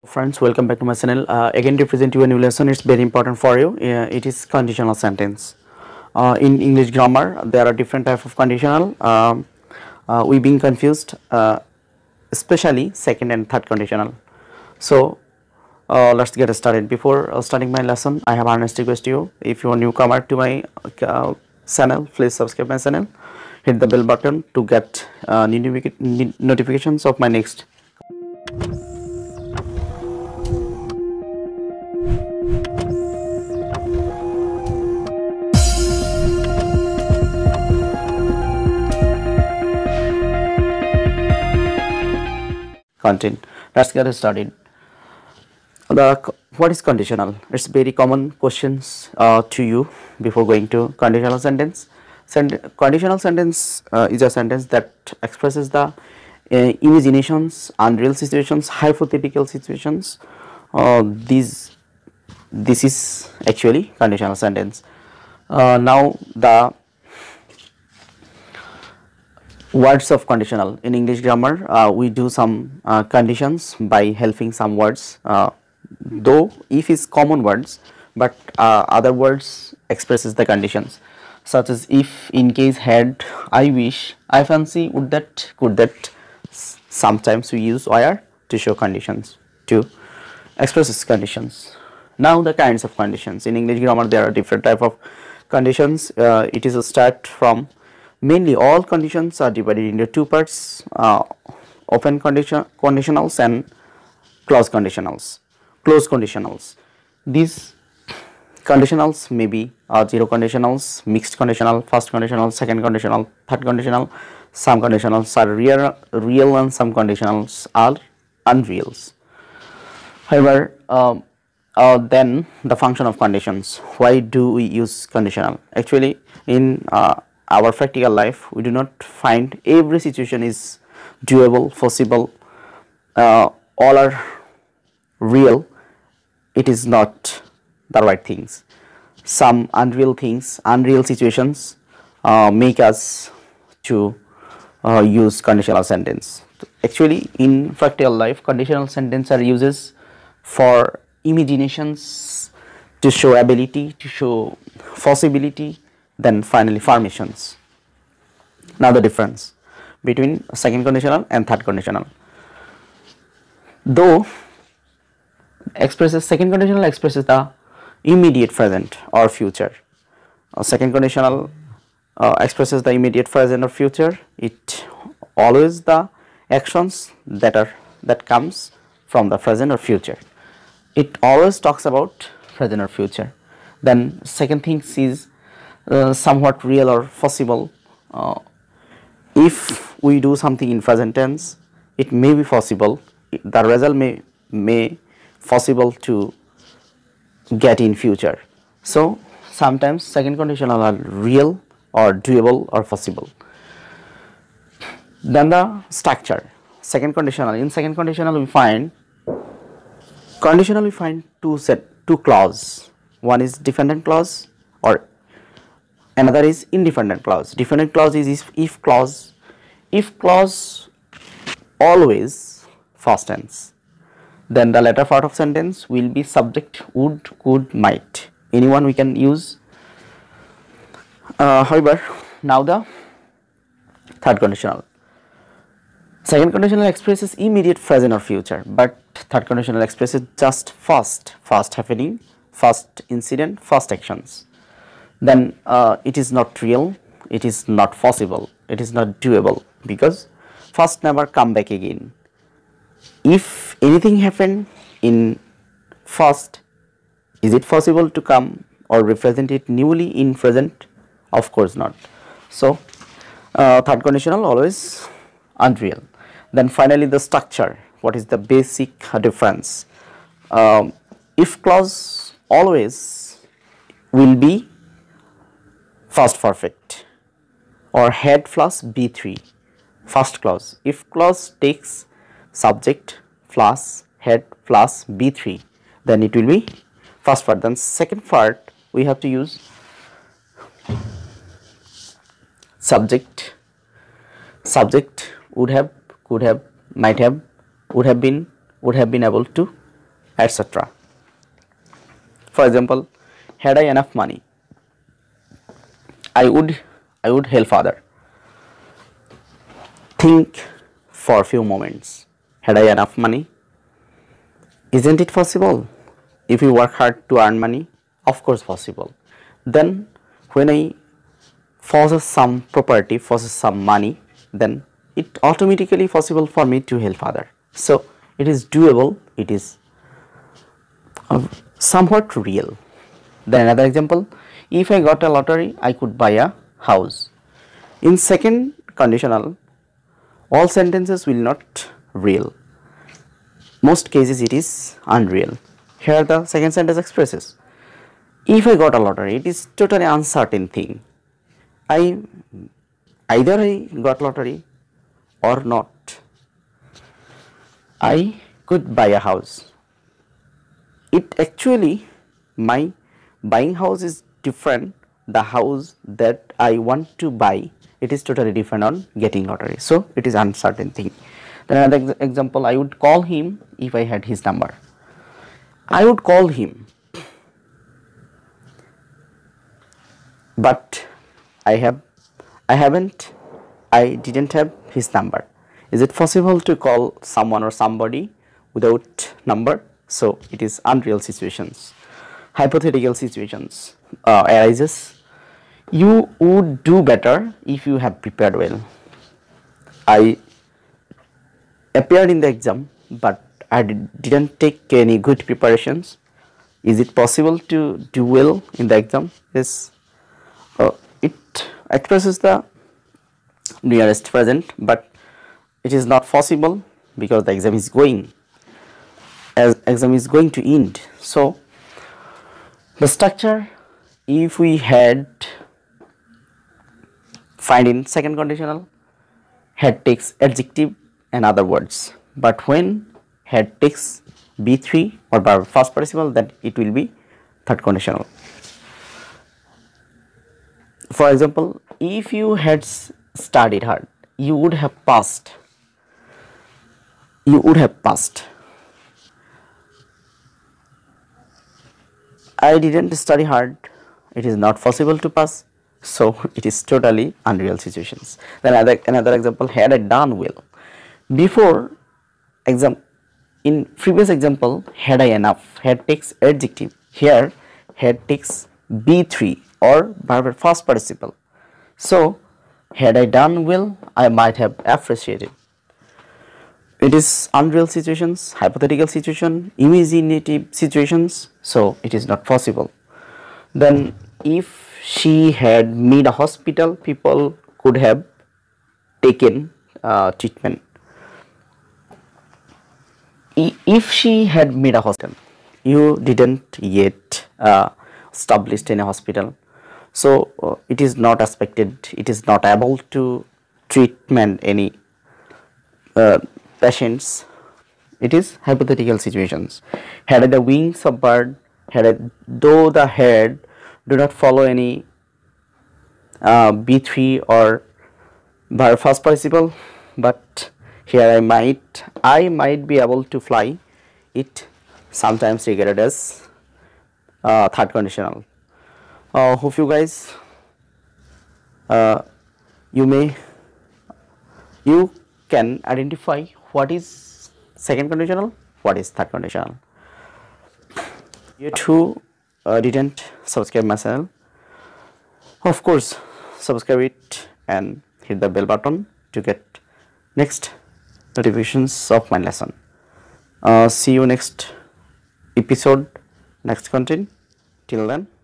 Friends, welcome back to my channel. Again, to present you a new lesson. It's very important for you. It is conditional sentence. In English grammar, there are different type of conditional. We being confused, especially second and third conditional. So let's get started. Before starting my lesson, I have honest request to you. If you are newcomer to my channel, please subscribe my channel. Hit the bell button to get new notifications of my next. Content. Let's get started. What is conditional? It's very common questions to you before going to conditional sentence. Conditional sentence is a sentence that expresses the imaginations, unreal situations, hypothetical situations. This is actually conditional sentence. Now the words of conditional in English grammar, we do some conditions by helping some words, though if is common words, but other words expresses the conditions, such as if, in case, had, I wish, I fancy, would that, could that. Sometimes we use where to show conditions, to express conditions. Now the kinds of conditions in English grammar, there are different type of conditions. It is a start from mainly all conditions are divided into two parts: open conditionals and closed conditionals. These conditionals may be zero conditionals, mixed conditional, first conditional, second conditional, third conditional. Some conditionals are real and some conditionals are unreals. However, then the function of conditions. Why do we use conditional? Actually, in our practical life, we do not find every situation is doable, possible, all are real. It is not the right things. Some unreal things, unreal situations make us to use conditional sentence. Actually, in practical life, conditional sentence are uses for imaginations, to show ability, to show possibility, then finally formations. Now the difference between second conditional and third conditional. Though second conditional expresses the immediate present or future. Second conditional expresses the immediate present or future. It always the actions that comes from the present or future. It always talks about present or future. Then second thing is somewhat real or possible. If we do something in present tense, it may be possible. The result may possible to get in future. So sometimes second conditional are real or doable or possible. Then the structure. Second conditional. In second conditional, we find two clause. One is dependent clause or another is independent clause. Dependent clause is if clause. If clause always first tense. Then the latter part of sentence will be subject would, could, might. Anyone we can use. However, now the third conditional. Second conditional expresses immediate present or future, but third conditional expresses just first happening, first incident, first actions. Then it is not real, it is not possible, it is not doable, because first never come back again. If anything happened in first, is it possible to come or represent it newly in present? Of course not. So third conditional always unreal. Then finally the structure. What is the basic difference? If clause always will be first perfect or had plus B3. First clause. If clause takes subject plus head plus B3, then it will be first part. Then second part we have to use subject would have, could have, might have, would have been able to, etc. For example, had I enough money, I would help other. Think for a few moments. Had I enough money? Isn't it possible? If you work hard to earn money, of course possible. Then when I possess some property, possess some money, then it automatically possible for me to help other. So it is doable, it is somewhat real. Then another example, if I got a lottery, I could buy a house. In second conditional, all sentences will not real. Most cases it is unreal. Here the second sentence expresses, if I got a lottery, it is totally uncertain thing. I either I got lottery or not. I could buy a house. It actually, my buying house is different. The house that I want to buy, it is totally different on getting lottery. So it is uncertain thing. Then another example, I would call him if I had his number. I would call him, but I didn't have his number. Is it possible to call someone or somebody without number? So it is unreal situations. Hypothetical situations arises. You would do better if you have prepared well. I appeared in the exam, but I didn't take any good preparations. Is it possible to do well in the exam? Yes. It expresses the nearest present, but it is not possible because the exam is going to end. So the structure, if we had find in second conditional, had takes adjective and other words, but when had takes B3 or verb first participle, then it will be third conditional. For example, if you had studied hard, you would have passed. You would have passed. I didn't study hard. It is not possible to pass. So it is totally unreal situations. Then another example, had I done well. Before exam, in previous example, had I enough, had takes adjective. Here had takes B3 or verb first participle. So had I done well, I might have appreciated. It is unreal situations, hypothetical situation, imaginative situations, so it is not possible. Then if she had made a hospital, people could have taken treatment. If she had made a hospital, you didn't yet established in a hospital, so it is not expected, it is not able to treatment any patients. It is hypothetical situations. Had the wings of bird, had though the head do not follow any B3 or verb first participle, but here I might be able to fly. It sometimes regarded as third conditional. Hope you guys you can identify what is second conditional, what is third conditional. Yet who didn't subscribe my channel, of course subscribe it and hit the bell button to get next notifications of my lesson. See you next episode, next content. Till then,